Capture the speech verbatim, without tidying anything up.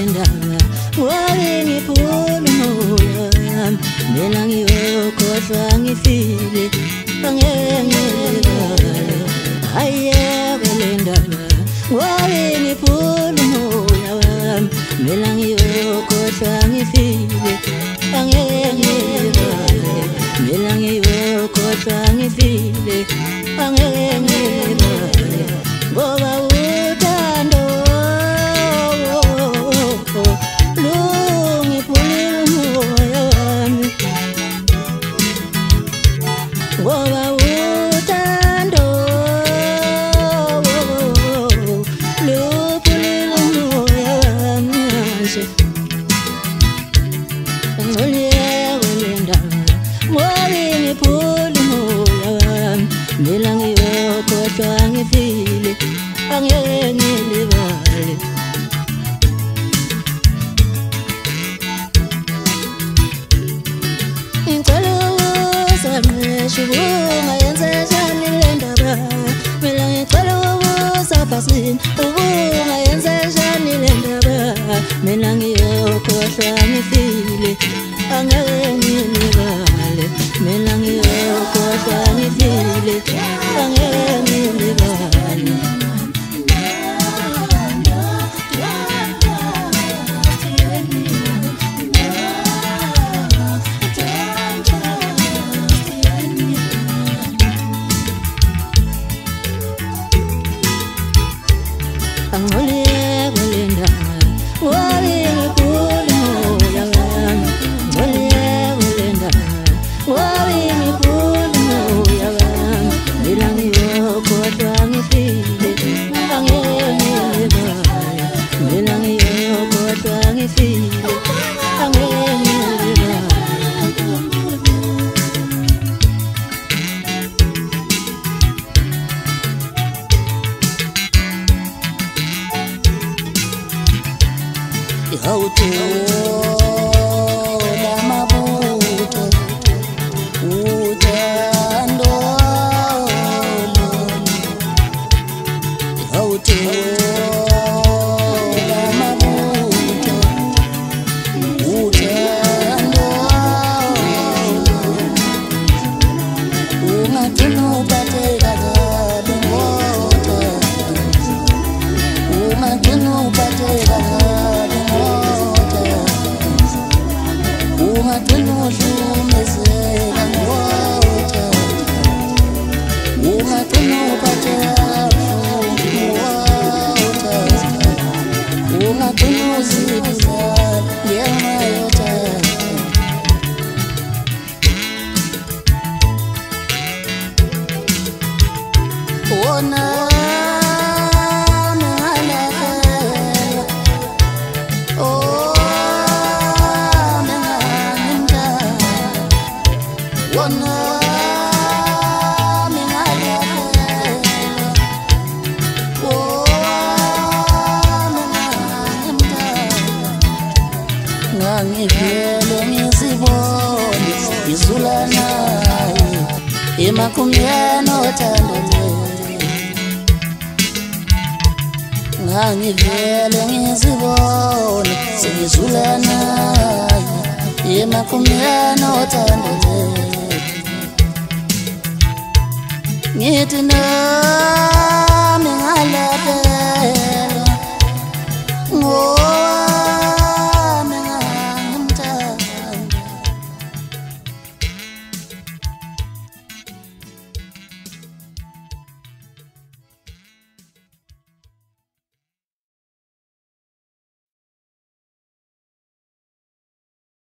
ndaba wali ngiphula mina ngiyokhohlwa ngifile angengibale ayeke le ndaba wali ngiphula umoya wami mina ngiyokhohlwa ngifile angengibale mina ngiyokhohlwa ngifile angengibale ngoba uthando lungiphulile umoya wami ngoba uthando luphulile umoya wami nje angiyeke le ndaba ngoba ngiphula umoya wami mina ngiyokhohlwa ngifile angeke ngilibale ngicela uzanqeshe ungayenzenjani le ndaba mina ngicela uzabhasini ungayenzenjani le ndaba mina ngiyokhohlwa ngifile angeke ngilibale mina ngiyokhohlwa ngifile angeke ngilibale angiyeke le ndaba wali ngiphula umoya wami angiyeke le ndaba wali ngiphula umoya wami mina ngiyokhohlwa ngifile angeke ngilibale mina ngiyokhohlwa ngifile angeke ngilibale Hautola mabuto uthando hautola mabuto uthando ungathuna uphatheka kabi ngoba ungathuna uphatheka kabi ungathuna uhlumezeka ngoba ungathuna uphatheka ungathuna uzibisa ngenxa yothando wona ngangivele ngizibone ngizula naye emakhumyeni othando ngangivele ngizibone sengizula naye emakhumyeni othando ngithi na